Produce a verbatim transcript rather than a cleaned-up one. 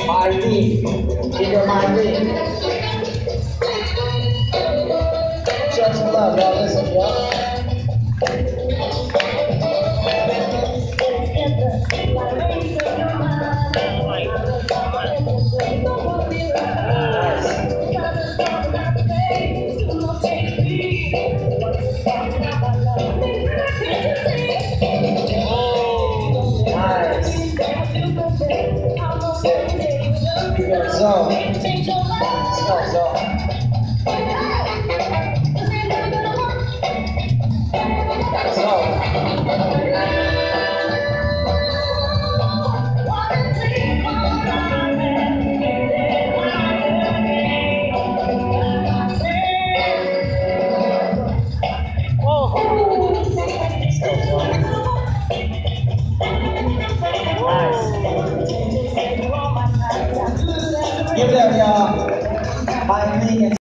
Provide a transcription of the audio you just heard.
Marty, Junior Marty. Show some love, y'all. Listen, y'all. Nice. You got zone. Let's go, zone. Give it up, y'all. Mike Lee and